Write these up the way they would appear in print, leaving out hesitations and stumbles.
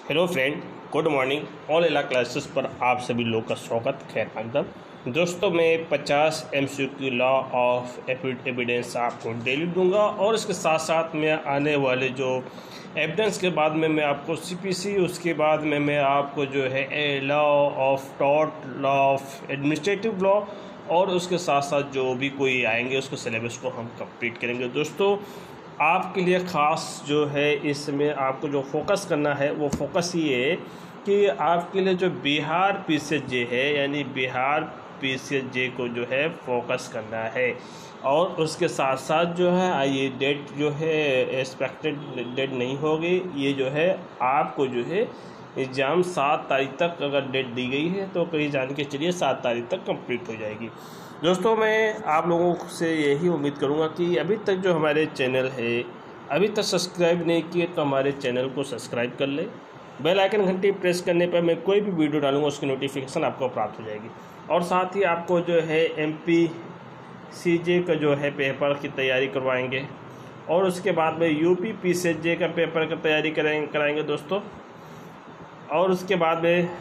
Hello friend, good morning. All Ela classes पर आप सभी लोग का स्वागत। खैर मकदम दोस्तों, मैं 50 MCQ लॉ ऑफ एविडेंस आपको डेली दूंगा और इसके साथ साथ मैं आने वाले जो एविडेंस के बाद में मैं आपको CPC, उसके बाद में मैं आपको जो है law of tort, law of administrative law और उसके साथ साथ जो भी कोई आएंगे उसके सिलेबस को हम कंप्लीट करेंगे। दोस्तों, आपके लिए ख़ास जो है इसमें आपको जो फोकस करना है वो फोकस ये है कि आपके लिए जो बिहार PCJ है, यानी बिहार PCJ को जो है फोकस करना है। और उसके साथ साथ जो है ये डेट जो है एक्सपेक्टेड डेट नहीं होगी, ये जो है आपको जो है एग्ज़ाम 7 तारीख तक अगर डेट दी गई है तो कहीं जान के चलिए 7 तारीख तक कंप्लीट हो जाएगी। दोस्तों, मैं आप लोगों से यही उम्मीद करूंगा कि अभी तक जो हमारे चैनल है अभी तक सब्सक्राइब नहीं किए तो हमारे चैनल को सब्सक्राइब कर ले। बेल आइकन घंटी प्रेस करने पर मैं कोई भी वीडियो डालूंगा उसकी नोटिफिकेशन आपको प्राप्त हो जाएगी। और साथ ही आपको जो है MPCJ का जो है पेपर की तैयारी करवाएंगे और उसके बाद में UP PCJ का पेपर की तैयारी कराएंगे दोस्तों। और उसके बाद में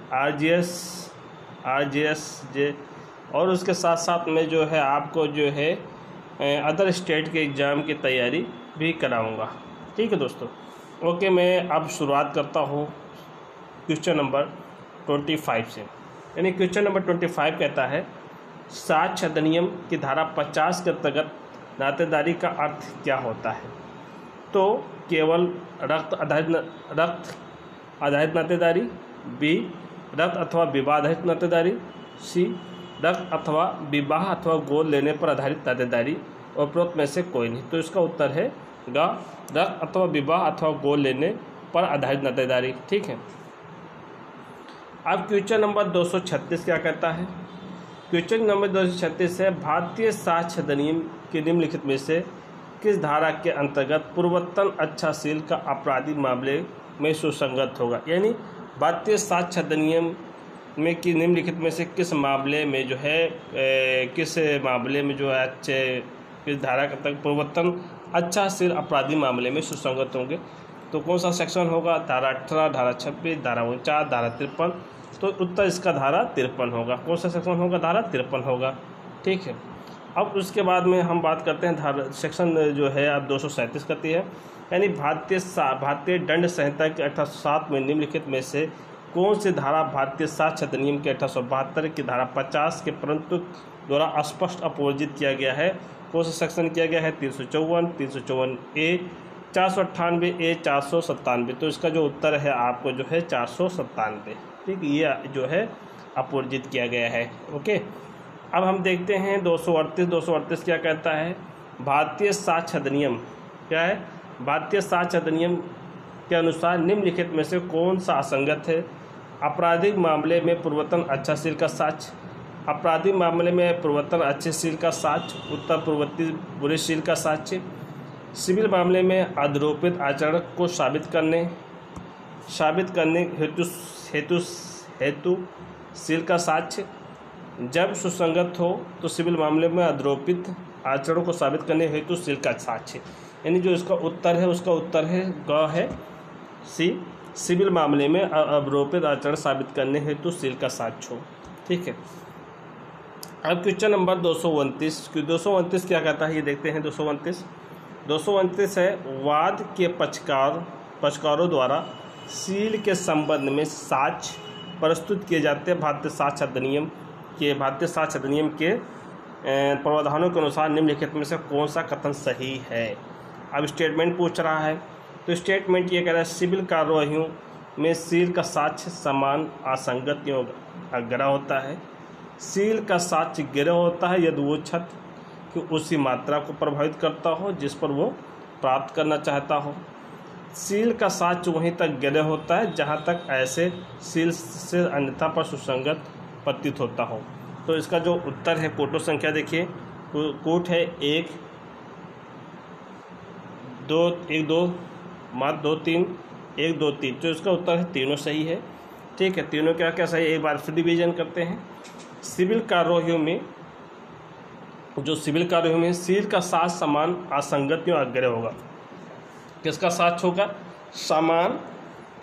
RGS और उसके साथ साथ में जो है आपको जो है अदर स्टेट के एग्ज़ाम की तैयारी भी कराऊंगा। ठीक है दोस्तों, ओके। मैं अब शुरुआत करता हूँ क्वेश्चन नंबर 25 से। यानी क्वेश्चन नंबर 25 कहता है, साक्ष्य अधिनियम की धारा 50 के अंतर्गत नातेदारी का अर्थ क्या होता है? तो केवल रक्त आधारित नातेदारी, B रक्त अथवा विवाह आधारित नातेदारी, C रक्त अथवा विवाह अथवा गोद लेने पर आधारित नातेदारी, और उपरोक्त में से कोई नहीं। तो इसका उत्तर है ग रक्त अथवा विवाह अथवा गोद लेने पर आधारित नातेदारी। ठीक है। अब क्वेश्चन नंबर 236 क्या कहता है? क्वेश्चन नंबर 236 है, भारतीय साक्ष्य अधिनियम के निम्नलिखित में से किस धारा के अंतर्गत पूर्वोत्तर अच्छाशील का आपराधिक मामले में सुसंगत होगा? यानी भारतीय साक्ष्य अधिनियम में कि निम्नलिखित में से किस मामले में जो है किस मामले में जो है किस धारा तक पूर्वोत्तर अच्छाशील अपराधी मामले में सुसंगत होंगे? तो कौन सा सेक्शन होगा? धारा 18, धारा 26, धारा 49, धारा 53। तो उत्तर इसका धारा 53 होगा। कौन सा सेक्शन होगा? धारा 53 होगा। ठीक है। अब उसके बाद में हम बात करते हैं धारा सेक्शन जो है अब 237 करती है, यानी भारतीय दंड संहिता के 1807 में निम्नलिखित में से कौन सी धारा भारतीय साक्ष्य अधिनियम के 1872 की धारा 50 के परंतु द्वारा स्पष्ट अपोजित किया गया है? कौन सा सेक्शन किया गया है? 354, 354A, 498A, 497। तो इसका जो उत्तर है आपको जो है 497। ठीक, ये जो है अपोजित किया गया है। ओके। अब हम देखते हैं 238 क्या कहता है? भारतीय साक्ष्य अधिनियम क्या है? भारतीय साक्ष्य अधिनियम के अनुसार निम्नलिखित में से कौन सा असंगत है? आपराधिक मामले में पूर्वोत्तर अच्छाशील का साक्ष्य, आपराधिक मामले में पूर्वोत्तर अच्छाशील का साक्ष्य, उत्तर पूर्ववर्ती बुरेशील का साक्ष्य, सिविल मामले में आरोपित आचरण को साबित करने हेतुशील का साक्ष्य। जब सुसंगत हो तो सिविल मामले में आरोपित आचरण को साबित करने हेतुशील का साक्ष्य। यानी जो इसका उत्तर है उसका उत्तर है ग है C, सिविल मामले में आरोपित आचरण साबित करने हेतु सील का साक्ष्य हो। ठीक है। अब क्वेश्चन नंबर 229 क्या कहता है ये देखते हैं। 229 है, वाद के पक्षकारों द्वारा सील के संबंध में साक्ष्य प्रस्तुत किए जाते हैं भारतीय साक्ष्य अधिनियम के प्रावधानों के अनुसार निम्नलिखित में से कौन सा कथन सही है? अब स्टेटमेंट पूछ रहा है, तो स्टेटमेंट ये कह रहा है, सिविल कार्रवाइयों में सील का साक्ष्य समान असंगत या ग्रह होता है। सील का साक्ष्य ग्रह होता है यदि वो छत की उसी मात्रा को प्रभावित करता हो जिस पर वो प्राप्त करना चाहता हो। सील का साक्ष्य वहीं तक ग्रह होता है जहां तक ऐसे सील से अन्यथा पर सुसंगत प्रतीत होता हो। तो इसका जो उत्तर है, कोटों संख्या देखिए, कोट है 1 2 1 2 मात्र 2 3 1 2 3। तो इसका उत्तर है तीनों सही है। ठीक है, तीनों क्या क्या सही है? एक बार फिर डिवीजन करते हैं। सिविल कार्रवाइयों में सील का साक्ष्य समान असंगत या अग्रह होगा। किसका साक्ष्य होगा? समान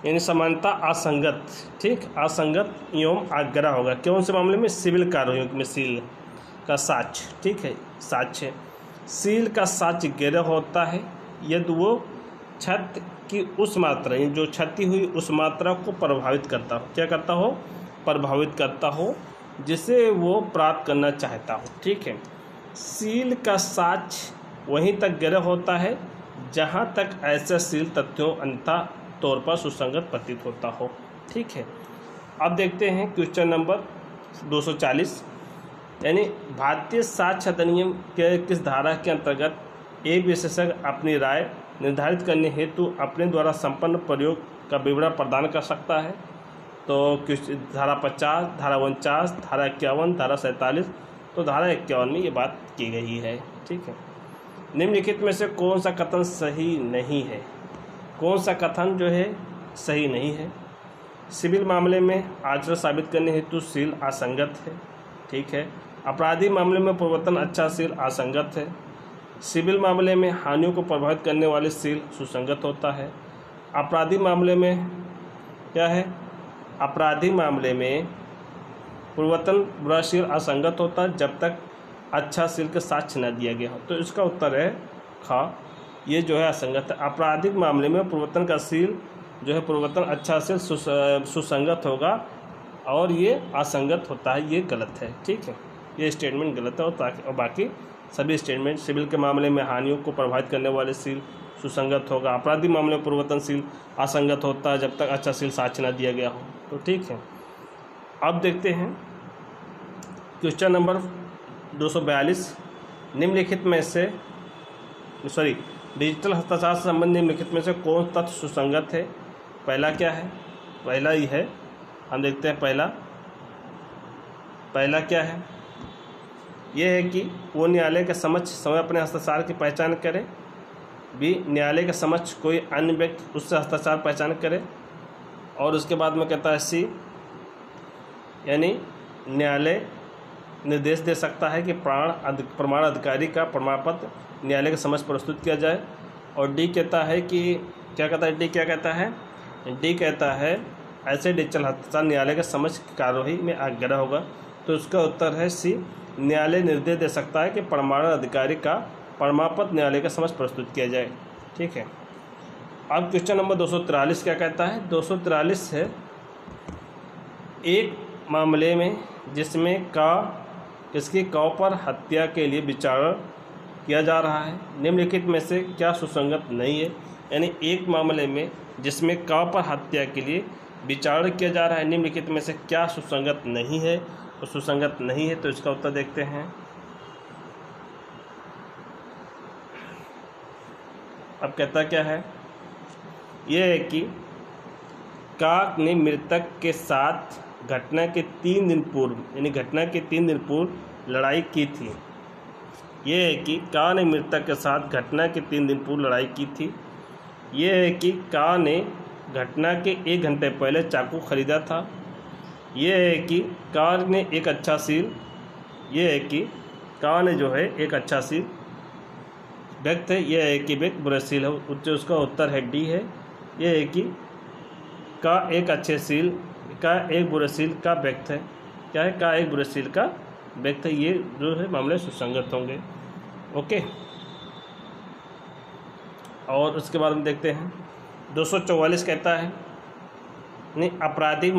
यानी समानता असंगत, ठीक, असंगत एवं आग्रह होगा। कौन से मामले में? सिविल कार्यों में सील का साक्ष्य, ठीक है, साक्ष्य। सील का साक्ष्य गैर होता है यदि वो क्षति की उस मात्रा, जो क्षति हुई उस मात्रा को प्रभावित करता हो। क्या करता हो? प्रभावित करता हो, जिसे वो प्राप्त करना चाहता हो, ठीक है। सील का साक्ष्य वहीं तक गैर होता है जहाँ तक ऐसा सील तथ्यों अन्यथा तौर पर सुसंगत प्रतीत होता हो, ठीक है। अब देखते हैं क्वेश्चन नंबर 240, यानी भारतीय साक्ष्य अधिनियम के किस धारा के अंतर्गत एक विशेषज्ञ अपनी राय निर्धारित करने हेतु अपने द्वारा संपन्न प्रयोग का विवरण प्रदान कर सकता है? तो धारा 50, धारा 49, धारा 51, धारा 47। तो धारा 51 में ये बात की गई है, ठीक है। निम्नलिखित में से कौन सा कथन सही नहीं है? कौन सा कथन जो है सही नहीं है? सिविल मामले में आचरण साबित करने हेतु सील असंगत है, ठीक है। आपराधिक मामले में प्रवर्तन अच्छा सील असंगत है। सिविल मामले में हानियों को प्रभावित करने वाले सील सुसंगत होता है। आपराधिक मामले में क्या है? आपराधिक मामले में प्रवर्तन बुरा सील असंगत होता है जब तक अच्छा सील के साक्ष्य न दिया गया हो। तो इसका उत्तर है ख, ये जो है असंगत है। आपराधिक मामले में प्रवर्तन का सील जो है प्रवर्तन अच्छा सील सुसंगत होगा और ये असंगत होता है, ये गलत है, ठीक है। ये स्टेटमेंट गलत है और बाकी सभी स्टेटमेंट सिविल के मामले में हानियों को प्रभावित करने वाले सील सुसंगत होगा। आपराधिक मामले में प्रवर्तन सील असंगत होता है जब तक अच्छा सील साक्ष्य न दिया गया हो, तो ठीक है। अब देखते हैं क्वेश्चन नंबर 242, निम्नलिखित में से डिजिटल हस्ताक्षर से संबंधित निम्नलिखित में से कौन तथ्य सुसंगत है? पहला क्या है? पहला ही है, हम देखते हैं पहला क्या है? यह है कि वो न्यायालय के समक्ष समय अपने हस्ताक्षर की पहचान करे। बी, न्यायालय के समक्ष कोई अन्य व्यक्ति उससे हस्ताक्षर पहचान करे। और उसके बाद में कहता है सी, यानी न्यायालय निर्देश दे सकता है कि प्रमाण अधिकारी का प्रमाण पत्र न्यायालय के समक्ष प्रस्तुत किया जाए। और डी कहता है कि क्या कहता है? डी क्या कहता है? डी कहता है ऐसे डिजिटल हस्ताक्षर न्यायालय के समक्ष कार्यवाही में आग्रह होगा। तो उसका उत्तर है सी, न्यायालय निर्देश दे सकता है कि प्रमाण अधिकारी का प्रमाण पत्र न्यायालय के समक्ष प्रस्तुत किया जाए, ठीक है। अब क्वेश्चन नंबर 243 क्या कहता है? 243 है, एक मामले में जिसमें किसकी पर हत्या के लिए विचारण किया जा रहा है, निम्नलिखित में से क्या सुसंगत नहीं है? यानी एक मामले में जिसमें पर हत्या के लिए विचारण किया जा रहा है, निम्नलिखित में से क्या सुसंगत नहीं है? तो सुसंगत नहीं है, तो इसका उत्तर देखते हैं। अब कहता क्या है? यह है कि का ने मृतक के साथ घटना के 3 दिन पूर्व, यानी घटना के 3 दिन पूर्व लड़ाई की थी। यह है कि का ने मृतक के साथ घटना के 3 दिन पूर्व लड़ाई की थी। यह है कि का ने घटना के 1 घंटे पहले चाकू खरीदा था। यह है कि का ने एक अच्छा सील, यह है कि का ने जो है एक अच्छा सील व्यक्त है। यह है कि व्यक्त बुरा सील है, उसका उत्तर है डी है। यह है कि का एक अच्छे सील का एक बुरे सील का व्यक्त है। क्या है? का एक बुरे सील का व्यक्त है। ये जो है मामले सुसंगत होंगे, ओके। और उसके बाद हम देखते हैं 244 कहता है, नहीं, आपराधिक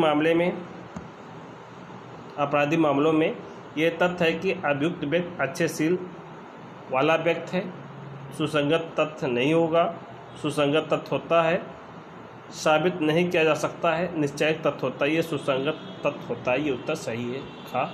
मामलों में ये तथ्य है कि अभियुक्त व्यक्ति अच्छे सील वाला व्यक्ति है, सुसंगत तथ्य नहीं होगा। सुसंगत तथ्य होता है, साबित नहीं किया जा सकता है, निश्चयक तथ्य होता है, ये सुसंगत तथ्य होता है। ये उत्तर सही है, खा।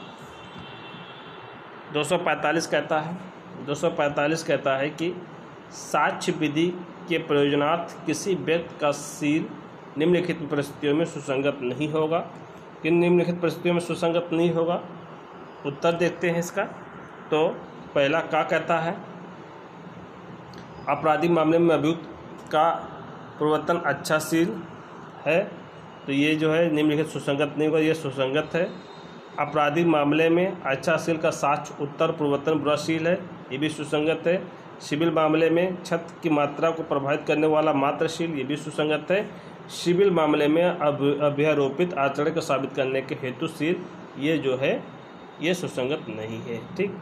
245 कहता है कि साक्ष्य विधि के प्रयोजनार्थ किसी व्यक्ति का सील निम्नलिखित परिस्थितियों में सुसंगत नहीं होगा। किन निम्नलिखित परिस्थितियों में सुसंगत नहीं होगा? उत्तर देखते हैं इसका। तो पहला का कहता है आपराधिक मामले में अभियुक्त का प्रवर्तन अच्छा सील है, तो ये जो है निम्नलिखित सुसंगत नहीं होगा, ये सुसंगत है। आपराधिक मामले में अच्छा सील का साक्ष्य उत्तर प्रवर्तन बुरा सील है, ये भी सुसंगत है। सिविल मामले में क्षति की मात्रा को प्रभावित करने वाला मात्र सील, ये भी सुसंगत है। सिविल मामले में अभ्यारोपित आचरण को साबित करने के हेतु सील ये जो है ये सुसंगत नहीं है। ठीक,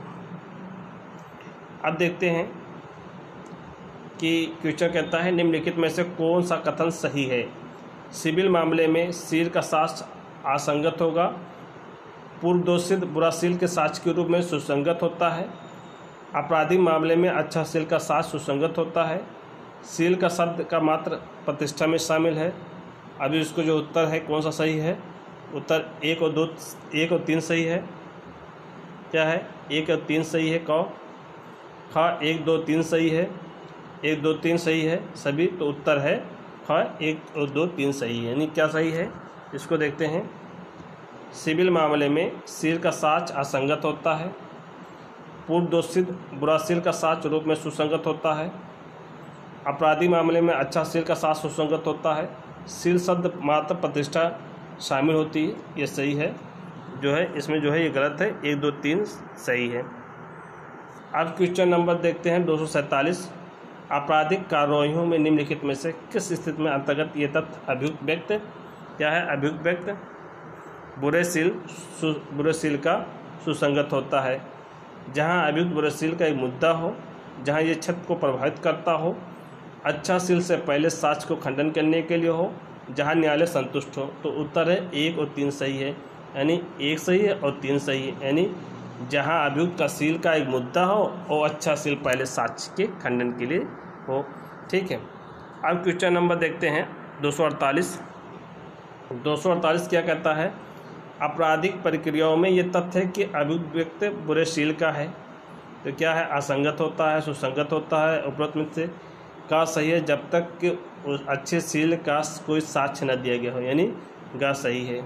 अब देखते हैं कि क्वेश्चन कहता है निम्नलिखित में से कौन सा कथन सही है। सिविल मामले में सील का साक्ष्य असंगत होगा, पूर्व दोषित बुरा सील के साक्ष्य के रूप में सुसंगत होता है, आपराधिक मामले में अच्छा सील का साक्ष्य सुसंगत होता है, सील का शब्द का मात्र प्रतिष्ठा में शामिल है। अभी इसको जो उत्तर है कौन सा सही है, उत्तर 1 और 3 सही है। क्या है, 1 और 3 सही है। कौ खा 1 2 3 सही है, 1 2 3 सही है सभी, तो उत्तर है खा 1 और 2 3 सही है। यानी क्या सही है, इसको देखते हैं। सिविल मामले में सील का साक्ष्य असंगत होता है, पूर्व दोषित बुरा सील का साक्ष्य रूप में सुसंगत होता है, आपराधिक मामले में अच्छा सील का साक्ष्य सुसंगत होता है, सील शब्द मात्र प्रतिष्ठा शामिल होती है, ये सही है। जो है इसमें जो है ये गलत है, 1 2 3 सही है। अब क्वेश्चन नंबर देखते हैं 247। आपराधिक कार्रवाइयों में निम्नलिखित में से किस स्थिति में अंतर्गत ये तथ्य अभियुक्त व्यक्ति क्या है, अभियुक्त व्यक्ति बुरे सील का सुसंगत होता है। जहां अभियुक्त बुरे सील का एक मुद्दा हो, जहां ये छत को प्रभावित करता हो, अच्छा सील से पहले साक्ष्य को खंडन करने के लिए हो, जहां न्यायालय संतुष्ट हो, तो उत्तर है 1 और 3 सही है। यानी 1 सही है और 3 सही है। यानी जहां अभियुक्त का सील का एक मुद्दा हो और अच्छा सील पहले साक्ष्य के खंडन के लिए हो। ठीक है, अब क्वेश्चन नंबर देखते हैं 248। 248 क्या कहता है, आपराधिक प्रक्रियाओं में ये तथ्य है कि अभियुक्त व्यक्ति बुरे सील का है, तो क्या है, असंगत होता है, सुसंगत होता है, उपरोक्त में से का सही है जब तक कि उस अच्छे सील का कोई साक्ष्य न दिया गया हो, यानी गा सही है।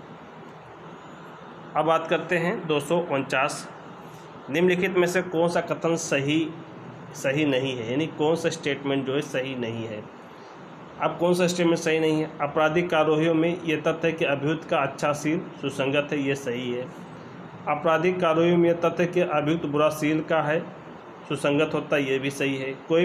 अब बात करते हैं 249। निम्नलिखित में से कौन सा कथन सही नहीं है, यानी कौन सा स्टेटमेंट जो है सही नहीं है। अब कौन सा स्टेटमेंट सही नहीं है, आपराधिक कार्रवाइयों में ये तथ्य है कि अभियुक्त का अच्छा सील सुसंगत है, ये सही है। आपराधिक कार्रवाइयों में यह तथ्य है कि अभियुक्त बुरा सील का है, सुसंगत होता है, ये भी सही है। कोई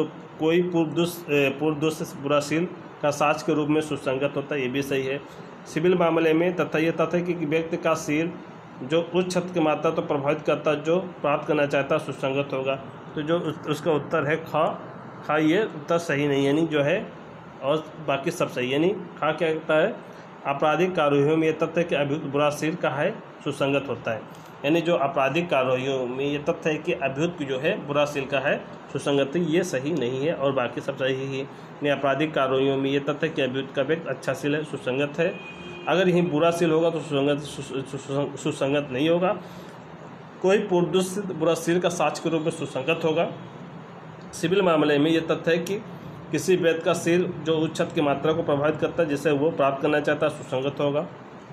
पूर्व दोष बुरा सील का साक्ष्य के रूप में सुसंगत होता है, ये भी सही है। सिविल मामले में तथा ये तथ्य कि व्यक्ति का सील जो उस छत की मात्रा तो प्रभावित करता जो प्राप्त करना चाहता सुसंगत होगा, तो जो उसका उत्तर है खा ये उत्तर सही नहीं, यानी जो है और बाकी सब सही। यानी खा क्या कहता है, आपराधिक कार्रवाइयों में ये तथ्य कि अभियुक्त बुरा सील का है, सुसंगत होता है। यानी जो आपराधिक कार्रवाइयों में ये तथ्य है कि अभियुक्त जो है बुरा सील का है, सुसंगत, ये सही नहीं है और बाकी सब सही है। यानी आपराधिक कार्रवाइयों में ये तथ्य है कि अभियुक्त का व्यक्ति अच्छा सील है, सुसंगत है। अगर यही बुरा सील होगा तो सुसंगत नहीं होगा। कोई पूर्वदूषित बुरा सील का साक्ष्य के रूप में सुसंगत होगा। सिविल मामले में ये तथ्य है कि किसी व्यक्ति का सील जो उस छत की मात्रा को प्रभावित करता है जिसे वो प्राप्त करना चाहता है, सुसंगत होगा।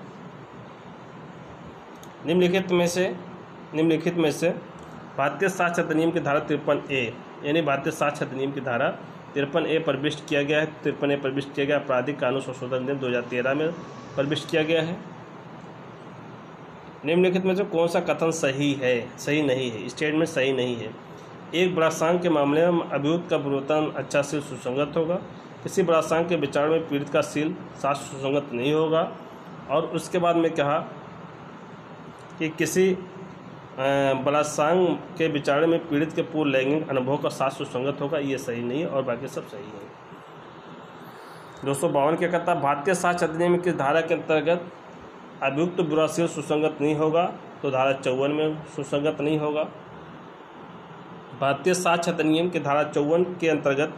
निम्नलिखित में से भारतीय साक्ष्य अधिनियम की धारा 53A, यानी भारतीय साक्ष्य अधिनियम की धारा 53A प्रविष्ट किया गया है। 53A प्रविष्ट किया गया आपराधिक कानून संशोधन अधिनियम 2013 में प्रविष्ट किया गया है। निम्नलिखित में से कौन सा कथन सही नहीं है, स्टेटमेंट सही नहीं है। एक बलात्कार के मामले में अभियुक्त का प्रवर्तन अच्छा सील सुसंगत होगा। किसी बलात्कार के विचार में पीड़ित का सील साक्ष्य सुसंगत नहीं होगा। और उसके बाद में कहा कि किसी बलात्कार के विचार में पीड़ित के पूर्व लैंगिक अनुभव का साक्ष्य सुसंगत होगा, ये सही नहीं है और बाकी सब सही है। 252 क्या कहता है, भारतीय साक्ष्य अधिनियम की धारा के अंतर्गत अभियुक्त बुरा सील सुसंगत नहीं होगा, तो धारा 54 में सुसंगत नहीं होगा। भारतीय साक्ष्य अधिनियम की धारा 54 के अंतर्गत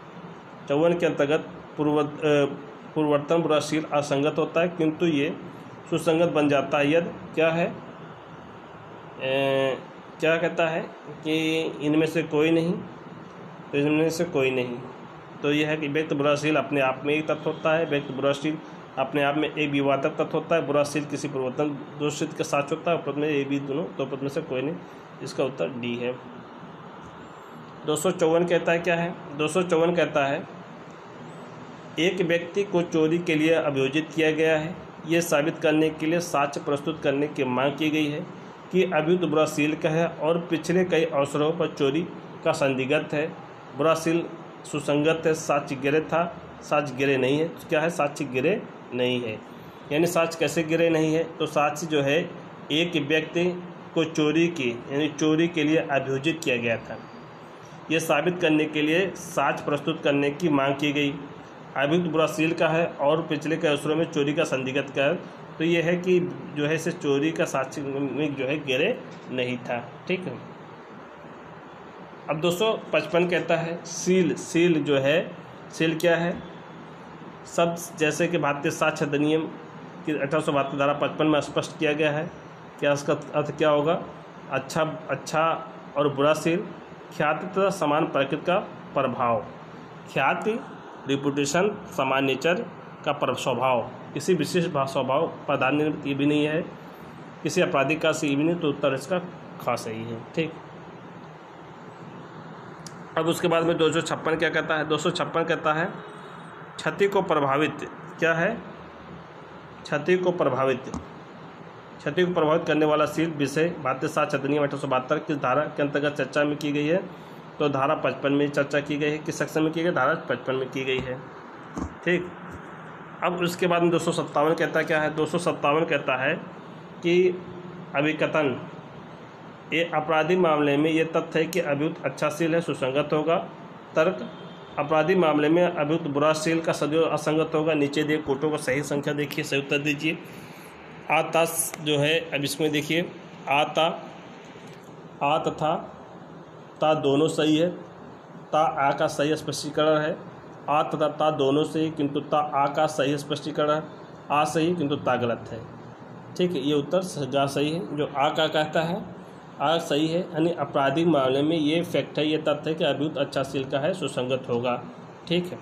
पूर्ववर्तन बुरा सील असंगत होता है, किंतु ये सुसंगत बन जाता है यदि क्या है क्या कहता है कि इनमें से कोई नहीं, तो इनमें से कोई नहीं, तो यह है कि व्यक्ति बुरा सील अपने आप में एक तत्व होता है, व्यक्ति बुरा सील अपने आप में एक विवादक तत्व होता है, बुरा सील किसी प्रवर्तन दोषित के साथ होता है, पद में ये भी दोनों, तो पद में से कोई नहीं, इसका उत्तर डी है। 254 कहता है क्या है, 254 कहता है एक व्यक्ति को चोरी के लिए अभियोजित किया गया है, ये साबित करने के लिए साक्ष्य प्रस्तुत करने की मांग की गई है कि अभियुक्त बुरा सील का है और पिछले कई अवसरों पर चोरी का संदिग्ध है, बुरा सील सुसंगत है, साक्ष्य गलत था, साक्ष्य गिरे नहीं है। तो क्या है, साक्ष्य गिरे नहीं है। यानी साक्ष्य कैसे गिरे नहीं है, तो साक्ष्य जो है एक व्यक्ति को चोरी की यानी चोरी के लिए अभियोजित किया गया था, ये साबित करने के लिए साक्ष्य प्रस्तुत करने की मांग की गई। अभियुक्त बुराशील का है और पिछले के अवसरों में चोरी का संदिग्ध का है। तो ये है कि जो है इसे चोरी का साक्ष्य में जो है गिरे नहीं था। ठीक है। अब 255 कहता है सील। सील जो है, सील क्या है, शब्द जैसे कि भारतीय साक्ष्य अधिनियम की 1872 धारा 55 में स्पष्ट किया गया है। क्या इसका अर्थ क्या होगा, अच्छा और बुरा सील, ख्याति तथा समान प्रकृति का प्रभाव। ख्याति रिपुटेशन, समान नेचर का स्वभाव, किसी विशेष स्वभाव प्राधान्य ये भी नहीं है, किसी आपराधिक का सी भी नहीं। तो उत्तर इसका खास सही है। ठीक। अब उसके बाद में 256 क्या कहता है, 256 कहता है क्षति को प्रभावित, क्या है, क्षति को प्रभावित करने वाला सील विषय भारतीय साक्ष्य अधिनियम 1872 किस धारा के अंतर्गत चर्चा में की गई है। तो धारा 55 में चर्चा की गई है। किस सेक्शन में की गई, धारा 55 में की गई है। ठीक। अब उसके बाद में 257 कहता क्या है, 257 कहता है कि अभिकथन, ये आपराधिक मामले में ये तथ्य है कि अभियुक्त अच्छाशील है, सुसंगत होगा। तर्क, आपराधिक मामले में अभियुक्त बुराशील का सदैव असंगत होगा। नीचे दिए कोटों का सही संख्या देखिए, सही उत्तर दीजिए। आता जो है, अब इसमें देखिए, आ तथा ता दोनों सही है। ता आ का सही स्पष्टीकरण है। आ तथा ता दोनों सही, किंतु ता आ का सही स्पष्टीकरण है। आ सही किंतु ता गलत है। ठीक है, ये उत्तर गा सही है। जो आ का कहता है आ सही है, यानी आपराधिक मामले में ये फैक्ट है, ये तथ्य है कि अभियुक्त अच्छाशील का है, सुसंगत होगा। ठीक है।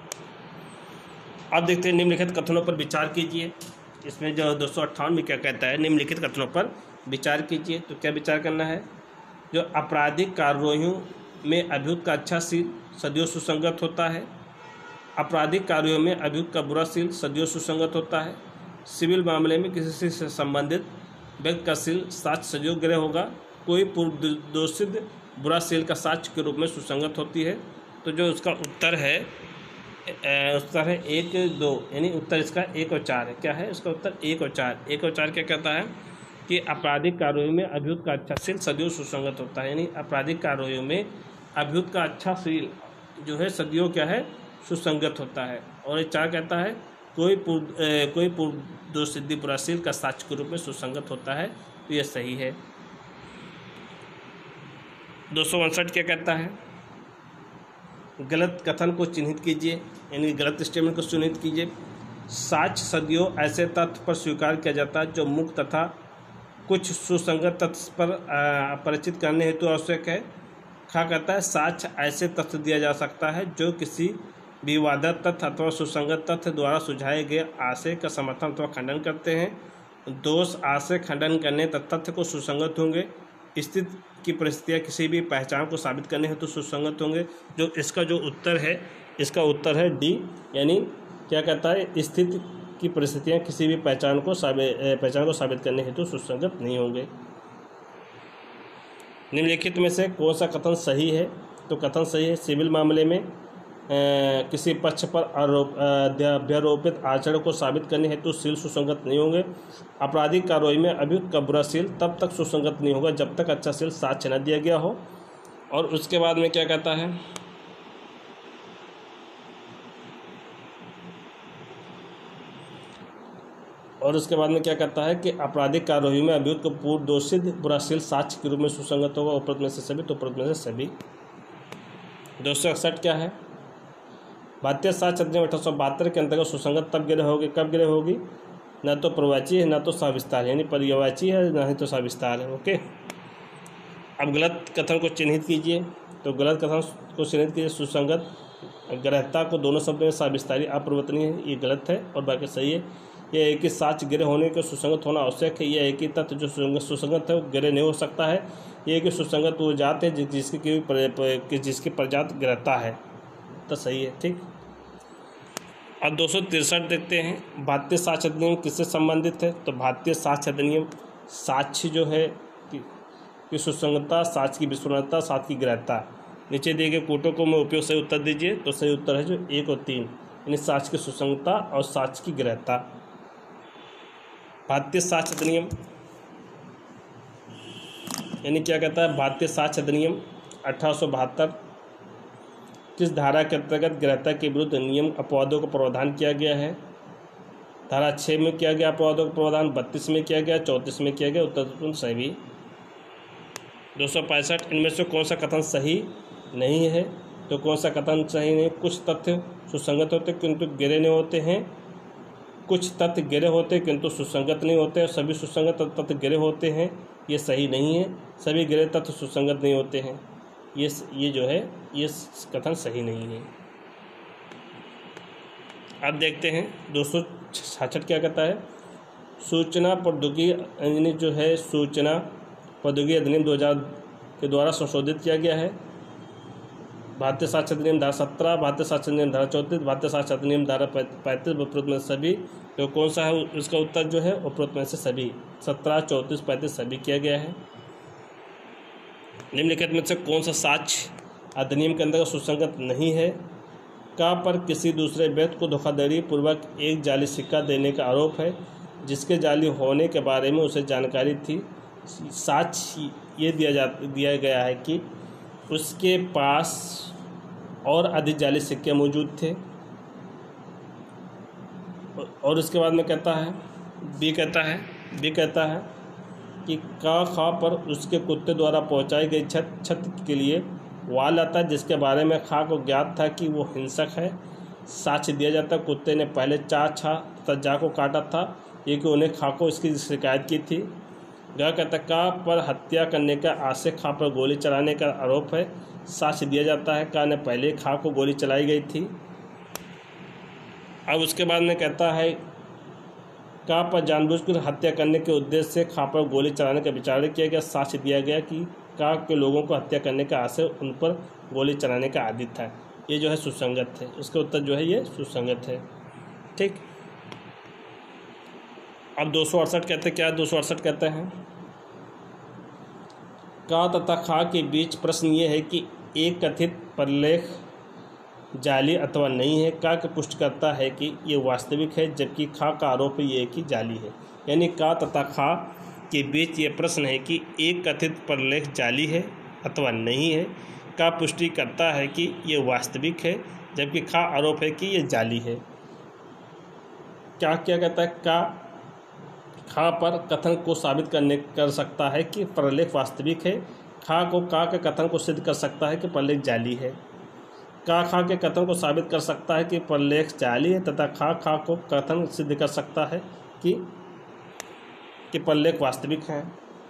अब देखते हैं निम्नलिखित कथनों पर विचार कीजिए। इसमें जो 258 में क्या कहता है, निम्नलिखित कथनों पर विचार कीजिए। तो क्या विचार करना है, जो आपराधिक कार्रवाइयों में अभियुक्त का अच्छाशील सदैव सुसंगत होता है, आपराधिक कार्यों में अभियुक्त का बुराशील सदैव सुसंगत होता है। सिविल मामले में किसी से संबंधित व्यक्ति का शील साक्ष्य सदैव ग्रह होगा। कोई पूर्व दोषित बुराशील का साक्ष्य के रूप में सुसंगत होती है। तो जो उसका उत्तर है, उत्तर है 1, 2, यानी उत्तर इसका 1 और 4 है। क्या है इसका उत्तर, 1 और 4। 1 और 4 क्या कहता है कि आपराधिक कार्यों में अभियुक्त का अच्छाशील सदैव सुसंगत होता है, यानी आपराधिक कार्यों में अभियुक्त का अच्छाशील जो है सदैव क्या है, सुसंगत होता है। और ये 4 कहता है कोई पूर्व दोषसिद्धि बुराशील का साक्ष्य के रूप में सुसंगत होता है। तो यह सही है। 259 क्या कहता है, गलत कथन को चिन्हित कीजिए, यानी गलत स्टेटमेंट को चिन्हित कीजिए। साक्ष्य सदैव ऐसे तथ्य पर स्वीकार किया जाता है जो मुक्त तथा कुछ सुसंगत तथ्य पर परिचित करने हेतु आवश्यक है। खा कहता है साक्ष्य ऐसे तथ्य दिया जा सकता है जो किसी विवादित तथ्य अथवा सुसंगत तथ्य द्वारा सुझाए गए आशय का समर्थन अथवा खंडन करते हैं। दोष आशय खंडन करने तथ्य को सुसंगत होंगे। स्थिति की परिस्थितियाँ किसी भी पहचान को साबित करने हेतु सुसंगत होंगे। जो इसका जो उत्तर है, इसका उत्तर है डी, यानी क्या कहता है, स्थिति की परिस्थितियाँ किसी भी पहचान को साबित करने हेतु सुसंगत नहीं होंगे। निम्नलिखित में से कौन सा कथन सही है, तो कथन सही है सिविल मामले में किसी पक्ष पर अभ्यारोपित आचरण को साबित करने हेतु शील सुसंगत नहीं होंगे। आपराधिक कार्रवाई में अभियुक्त का बुरा शील तब तक सुसंगत नहीं होगा जब तक अच्छा शील साक्ष्य न दिया गया हो। और उसके बाद में क्या कहता है, कि आपराधिक कार्रवाई में अभियुक्त को पूर्व दोषित बुराशील साक्ष्य के रूप में सुसंगत होगा। उपरोक्त में से सभी, तो उपरोक्त में से सभी। 261 क्या है, भारतीय साक्ष्य अधिनियम 1872 के अंतर्गत सुसंगत तब गिरह होगी, कब गिरह होगी, न तो पर्यायवाची है न तो सविस्तार, यानी पर्यायवाची है न ही तो सविस्तार है। ओके। अब गलत कथन को चिन्हित कीजिए। तो गलत कथन को चिन्हित कीजिए। सुसंगत ग्रहता को दोनों शब्द में सविस्तारी अपरिवर्तनीय है, ये गलत है और बाकी सही है। यह एक ही साक्ष्य गिरह होने के सुसंगत होना आवश्यक है। यह एक ही तथ्य जो सुसंगत है वो गिरह नहीं हो सकता है। यह कि सुसंगत वो जात है जिसकी प्रजात गिरहता है, तो सही है। ठीक। अब 263 देखते हैं, भारतीय साक्ष्य अधिनियम किससे संबंधित है, तो भारतीय साक्ष्य अधिनियम साक्ष्य जो है कि सुसंगतता, साक्ष्य की विश्वसनीयता, साक्ष्य की ग्रहता। नीचे दिए गए कोटों को मैं उपयोग सही उत्तर दीजिए। तो सही उत्तर है जो 1 और 3, यानी साक्ष्य की सुसंगतता और साक्ष्य की गृहता। भारतीय साक्ष्य अधिनियम यानी क्या कहता है, भारतीय साक्ष्य अधिनियम 1872 किस धारा के अंतर्गत गृहता के विरुद्ध नियम अपवादों का प्रावधान किया गया है? धारा 6 में किया गया अपवादों का प्रावधान, 32 में किया गया, 34 में किया गया। उत्तर सही। 265 इनमें से कौन सा कथन सही नहीं है? तो कौन सा कथन सही नहीं? कुछ तथ्य सुसंगत होते किंतु गिरे नहीं होते हैं, कुछ तथ्य गिरे होते किंतु सुसंगत नहीं होते, और सभी सुसंगत तथ्य गिरे होते हैं, ये सही नहीं है। सभी गिरे तथ्य सुसंगत नहीं होते हैं, ये जो है ये कथन सही नहीं है। अब देखते हैं 266 क्या कहता है। सूचना प्रौद्योगिकी यानी जो है सूचना प्रौद्योगिकी अधिनियम 2000 के द्वारा संशोधित किया गया है। भारतीय साक्ष्य अधिनियम धारा 17, भारतीय साक्ष्य अधिनियम धारा 34, भारतीय साक्ष्य अधिनियम धारा 35, उपरोक्त में सभी। तो कौन सा है इसका उत्तर जो है उपरोक्त में से सभी, 17, 34, 35 सभी किया गया है। निम्नलिखित में से कौन सा साक्ष्य अधिनियम के अंतर्गत सुसंगत नहीं है? का पर किसी दूसरे व्यक्ति को धोखाधड़ी पूर्वक एक जाली सिक्का देने का आरोप है जिसके जाली होने के बारे में उसे जानकारी थी। साक्ष्य ये दिया गया है कि उसके पास और अधिक जाली सिक्के मौजूद थे। और उसके बाद में कहता है बी कहता है कि खा पर उसके कुत्ते द्वारा पहुंचाई गई छत के लिए वाल आता है जिसके बारे में खा को ज्ञात था कि वो हिंसक है। साक्ष्य दिया जाता है कुत्ते ने पहले जा को काटा था, ये कि उन्हें खा को इसकी शिकायत की थी। ग कहता का पर हत्या करने का आशय खा पर गोली चलाने का आरोप है। साक्ष्य दिया जाता है का ने पहले खा को गोली चलाई गई थी। अब उसके बाद में कहता है का पर जानबूझकर हत्या करने के उद्देश्य से खा पर गोली चलाने का विचार किया गया। साक्ष्य दिया गया कि का के लोगों को हत्या करने का आशय उन पर गोली चलाने का आदि था। ये जो है सुसंगत है, इसका उत्तर जो है ये सुसंगत है। ठीक। अब 268 कहते हैं क्या? 268 कहते हैं का तथा खा के बीच प्रश्न ये है कि एक कथित प्रलेख जाली अथवा नहीं है। का की पुष्टि करता है कि ये वास्तविक है जबकि खा का आरोप ये है कि जाली है। यानी का तथा खा के बीच ये प्रश्न है कि एक कथित प्रलेख जाली है अथवा नहीं है। का पुष्टि करता है कि ये वास्तविक है जबकि खा आरोप है कि ये जाली है। क्या कहता है? का खा पर कथन को साबित कर सकता है कि प्रलेख वास्तविक है। खा के कथन को सिद्ध कर सकता है कि प्रलेख जाली है। खा के कथन को साबित कर सकता है कि प्रलेख जाली है तथा खा को कथन सिद्ध कर सकता है कि प्रलेख वास्तविक है।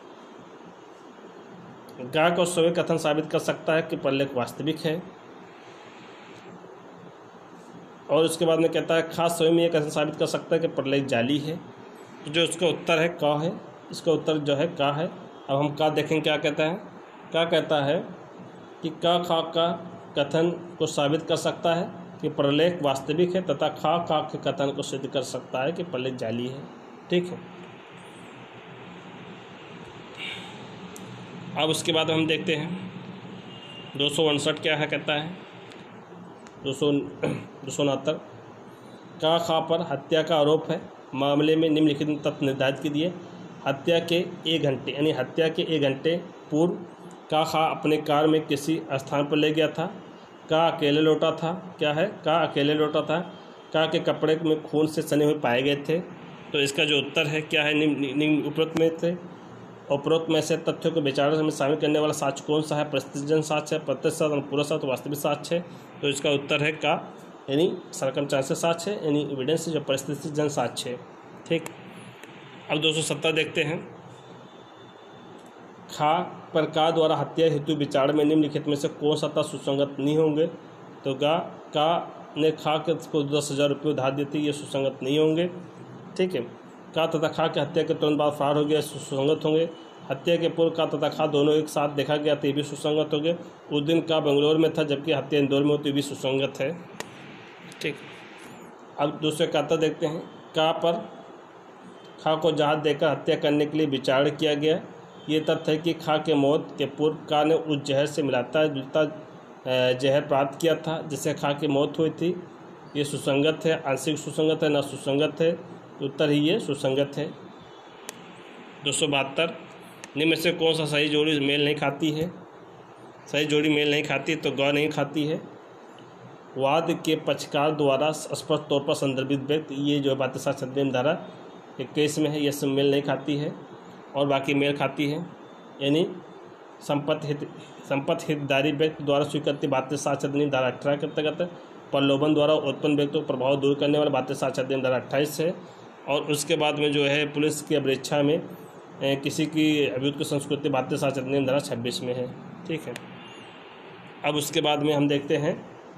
गा को स्वयं कथन साबित कर सकता है कि प्रलेख वास्तविक है। और उसके बाद में कहता है खा स्वयं ये कथन साबित कर सकता है कि प्रलेख जाली है। तो जो इसका उत्तर है का है, इसका उत्तर जो है का है। अब हम का देखें क्या कहता है। का कहता है कि खा का कथन को साबित कर सकता है कि प्रलेख वास्तविक है तथा खा के कथन को सिद्ध कर सकता है कि प्रलेख जाली है। ठीक है। अब उसके बाद हम देखते हैं 259 क्या है कहता है। 269 का खा पर हत्या का आरोप है। मामले में निम्नलिखित तथ्य निर्धारित की दिए। हत्या के 1 घंटे यानी हत्या के 1 घंटे पूर्व का खा अपने कार में किसी स्थान पर ले गया था। का अकेले लौटा था। क्या है? का अकेले लौटा था। का के कपड़े में खून से सने हुए पाए गए थे। तो इसका जो उत्तर है क्या है? निम्न उपरोक्त में थे। उपरोक्त में से तथ्यों को विचार में शामिल करने वाला साक्ष्य कौन सा है? परिस्थितिजन्य साक्ष्य है, प्रत्यक्ष साक्ष्य, पूरा साक्ष्य, वास्तविक साक्ष्य है। तो इसका उत्तर है का यानी सर्कमस्टेंशियल साक्ष्य है, यानी एविडेंस जो परिस्थितिजन्य साक्ष्य है। ठीक। अब 270 देखते हैं। खा पर का द्वारा हत्या हेतु विचार में निम्नलिखित में से कौन सा तथ्य सुसंगत नहीं होंगे? तो का ने खा के को 10,000 रुपये उधार देते, ये सुसंगत नहीं होंगे। ठीक है। का तथा खा के हत्या के तुरंत बाद फरार हो गया, सुसंगत होंगे। हत्या के पूर्व का तथा खा दोनों एक साथ देखा गया तो ये भी सुसंगत हो गए। उस दिन का बेंगलोर में था जबकि हत्या इंदौर में होती भी सुसंगत है। ठीक। अब दूसरे काता देखते हैं। का पर खा को जहाज देकर हत्या करने के लिए विचार किया गया। ये तथ्य है कि खा के मौत के पूर्व का ने उस जहर से मिलाता जुलता जहर प्राप्त किया था जिससे खा की मौत हुई थी। ये सुसंगत है, आंशिक सुसंगत है, ना सुसंगत है, उत्तर ही ये सुसंगत है। 272 निम्न में से कौन सा सही जोड़ी मेल नहीं खाती है? सही जोड़ी मेल नहीं खाती तो ग नहीं खाती है। वाद के पक्षकार द्वारा स्पष्ट तौर पर संदर्भित व्यक्ति, ये जो बातें साक्षात्कार धारा 21 में है, यह सब मेल नहीं खाती है और बाकी मेल खाती है। यानी संपत्ति हितधारी व्यक्ति द्वारा स्वीकृत बातें साक्षात्कार धारा 18 के अंतर्गत, प्रलोभन द्वारा उत्पन्न व्यक्ति को प्रभाव दूर करने वाली बातें साक्षात्कार धारा 28 है। और उसके बाद में जो है पुलिस की अभिरक्षा में किसी की अभियुक्त संस्कृति बातें साक्षात्कार धारा 26 में है। ठीक है, अब उसके बाद में हम देखते हैं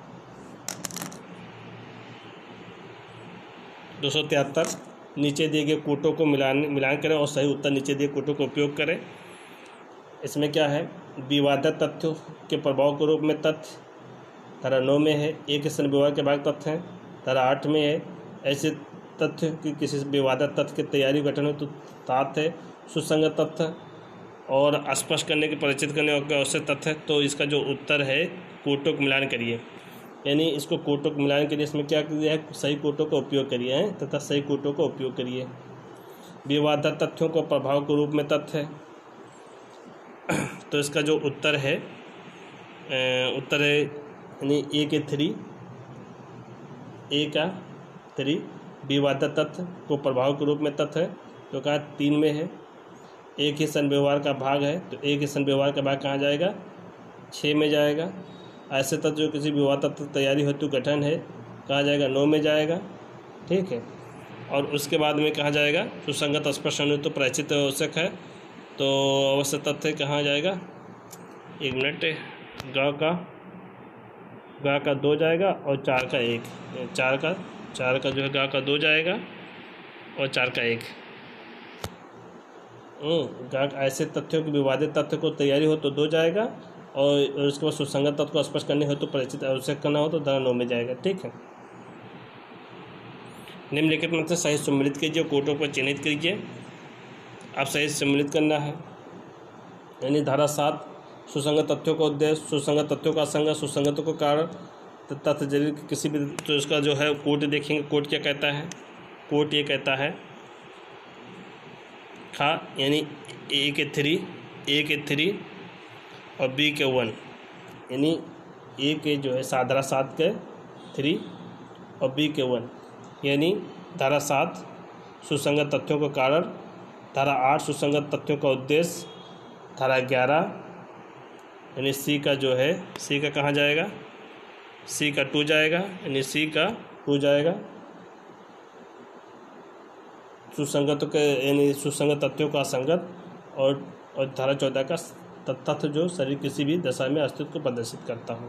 273 नीचे दिए गए कोटों को मिलान करें और सही उत्तर नीचे दिए कोटों का उपयोग करें। इसमें क्या है? विवादित तथ्यों के प्रभाव के रूप में तथ्य धारा 9 में है। एक के संग व्यवहार के भाग तथ्य हैं धारा 8 में है। ऐसे तथ्य कि किसी विवादित तथ्य की तैयारी गठन हो तो 7 है। सुसंगत तथ्य और स्पष्ट करने की परिचित करने के आवश्यक तथ्य, तो इसका जो उत्तर है कोटों को मिलान करिए। यानी इसको कोटों को मिलान करिए, इसमें क्या किया है? सही कोटों का उपयोग करिए हैं तथा सही कोटों का उपयोग करिए। विवादित तथ्यों को प्रभाव के रूप में तथ्य है, तो इसका जो उत्तर है यानी ए का 3 विवादित तथ्य को प्रभाव के रूप में तथ्य है, तो कहा 3 में है। एक ही सन व्यवहार का भाग है, तो एक ही सन व्यवहार का भाग कहाँ जाएगा? 6 में जाएगा। ऐसे तत्व जो किसी विवादित तत्व तैयारी हेतु गठन है कहाँ जाएगा? 9 में जाएगा। ठीक है, और उसके बाद में कहाँ जाएगा? सुसंगत स्पष्ट तो परिचित आवश्यक है, तो आवश्यक तथ्य कहाँ जाएगा? 1 मिनट, गा का 2 जाएगा और 4 का 1, 4 का जो है गा का 2 जाएगा और 4 का 1। ऐसे तथ्यों की विवादित तथ्य को तैयारी हो तो 2 जाएगा और उसके बाद सुसंगत तत्व को स्पष्ट करने हो तो परिचित आवश्यक करना हो तो धारा 9 में जाएगा। ठीक है, निम्नलिखित में से सही सम्मिलित कीजिए, कोटों पर चिन्हित कीजिए। आप सही सम्मिलित करना है। यानी धारा 7 सुसंगत तथ्यों का उद्देश्य, सुसंगत तथ्यों का संगत, सुसंगत को कारण, तथ्य जरूर किसी भी, तो इसका जो है कोट देखेंगे। कोट क्या कहता है? कोट ये कहता है खा, यानी ए के 3 और बी के 1, यानी ए के जो है धारा 7 के 3 और बी के 1, यानी धारा 7 सुसंगत तथ्यों का कारण, धारा 8 सुसंगत तथ्यों का उद्देश्य, धारा 11 यानी सी का जो है सी का कहाँ जाएगा? सी का 2 जाएगा, यानी सी का 2 जाएगा। सुसंगत के यानी सुसंगत तथ्यों का असंगत, और धारा 14 का तथ्य जो शरीर किसी भी दशा में अस्तित्व को प्रदर्शित करता हो।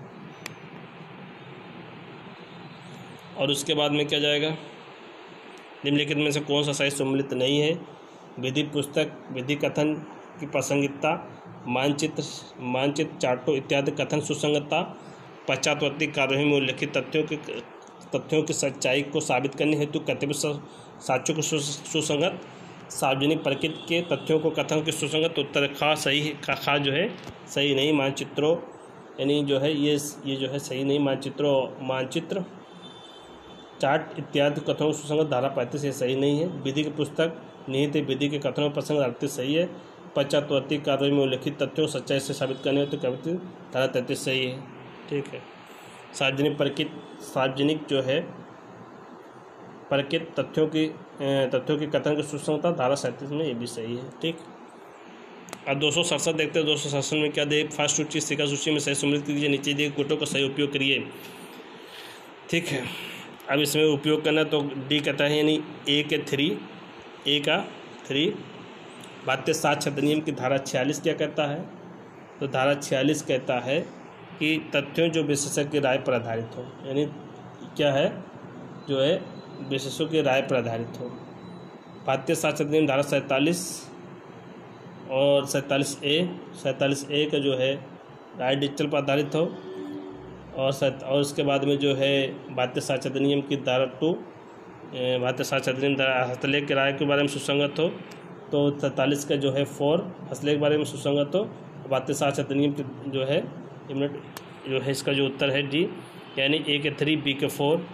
और उसके बाद में क्या जाएगा? निम्नलिखित में से कौन सा सही सम्मिलित नहीं है? विधि पुस्तक, विधि कथन की प्रासंगिकता, मानचित्र, चार्टों इत्यादि कथन सुसंगतता, पश्चातवर्ती कार्यों में उल्लिखित तथ्यों की सच्चाई को साबित करने हेतु कतिपय साक्ष्यों को सुसंगत, सार्वजनिक प्रकृति के तथ्यों को कथन की सुसंगत। उत्तर खा सही, खा जो है सही नहीं। मानचित्रों यानी जो है ये जो है सही नहीं। मानचित्र चार्ट इत्यादि कथनों सुसंगत, धारा 35 ये सही नहीं है। विधि की पुस्तक निहित विधि के कथनों प्रसंग 38 सही है। पश्चातवर्ती कार्यों में उल्लिखित तथ्यों सच्चाई से साबित करने हेतु कविता धारा 33 सही है। ठीक है, सार्वजनिक जो है प्रकृत तथ्यों की कथन की सुसंगतता धारा 37 में ये भी सही है। ठीक, अब 267 देखते हैं। 267 में क्या दे? फर्स्ट सूची सिका सूची में सही सम्मिलित कीजिए, नीचे दिए कोटों का सही उपयोग करिए। ठीक है, अब इसमें उपयोग करना तो डी कहता है, यानी ए का 3 बातें साक्ष्य अधिनियम की धारा 46 क्या कहता है? तो धारा 46 कहता है कि तथ्यों जो विशेषज्ञ की राय पर आधारित हो, यानी क्या है जो है विशेषज्ञों की राय पर आधारित हो। भारतीय साक्ष्य अधिनियम धारा 47 और 47A का जो है राय डिजिटल पर आधारित हो, और उसके बाद में जो है भारतीय साक्ष्य अधिनियम की धारा 2 भारतीय साक्ष्य अधिनियम धारा हस्तलेख के राय के बारे में सुसंगत हो, तो 47 का जो है 4 हस्तलेख के बारे में सुसंगत हो। भारतीय साक्ष्य अधिनियम की जो है जो है इसका जो उत्तर है डी, यानी ए के 3 बी के 4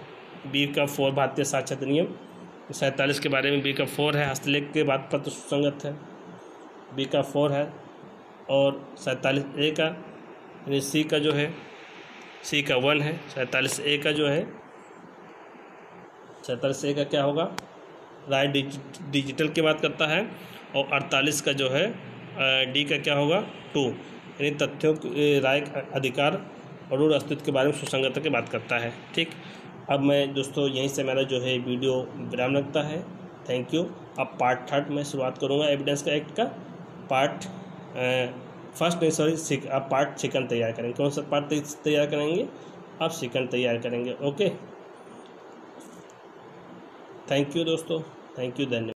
बी का 4 भारतीय साक्षरता अधिनियम। 47 के बारे में बी का 4 है, हस्तलेख के बाद पत्र सुसंगत है, बी का 4 है। और 47 ए का यानी सी का जो है, सी का 1 है। 47 ए का जो है, 47 ए का क्या होगा, राय डिजिटल की बात करता है। और 48 का जो है डी का क्या होगा, 2 यानी तथ्यों राय अधिकार और रूढ़ अस्तित्व के बारे में सुसंगतता की बात करता है। ठीक, अब मैं दोस्तों यहीं से मेरा जो है वीडियो विराम लगता है। Thank you. अब पार्ट 3 में शुरुआत करूँगा एविडेंस का एक्ट का। पार्ट फर्स्ट नहीं सॉरी आप पार्ट 2 तैयार करेंगे। कौन सा पार्ट तैयार करेंगे, आप 2 तैयार करेंगे। ओके, थैंक यू दोस्तों, थैंक यू, धन्यवाद।